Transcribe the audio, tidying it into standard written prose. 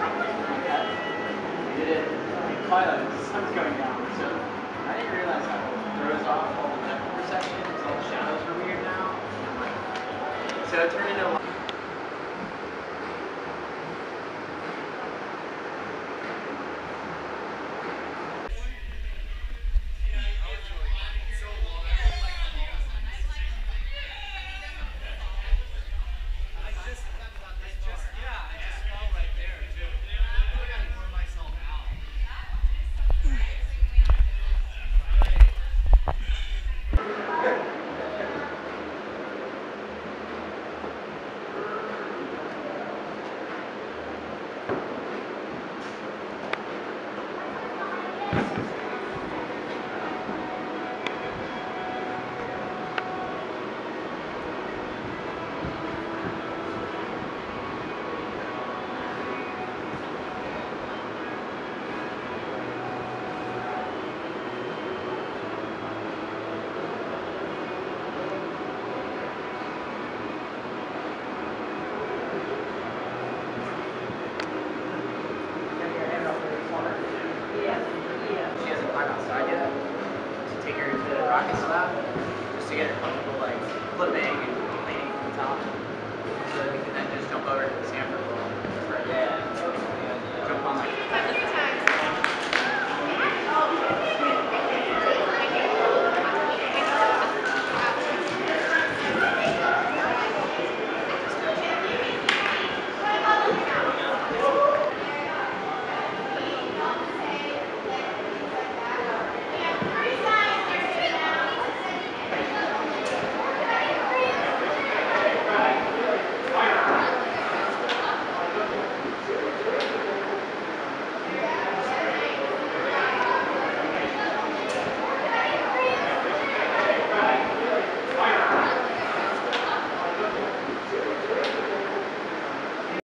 We did it in twilight, the sun's going down, so I didn't realize how it throws off all the depth perception, because all the shadows are weird now. So it turned into